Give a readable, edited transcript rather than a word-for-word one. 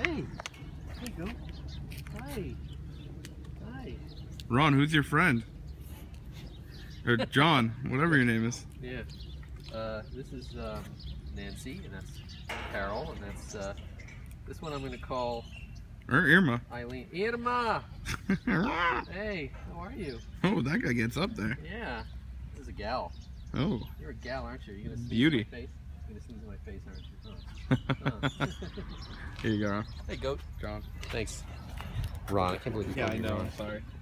Hey. There you go. Hi. Hi. Ron, who's your friend? Or John, whatever your name is. Yeah. This is Nancy, and that's Carol, and that's this one I'm going to call Or Irma. Eileen. Irma! Hey, how are you? Oh, that guy gets up there. Yeah. This is a gal. Oh. You're a gal, aren't you? You're going to sneeze Beauty. in my face? You're going to sneeze in my face, aren't you? Here you go, Ron. Hey, goat. John. Thanks. Ron, I can't believe you called me Ron. Sorry.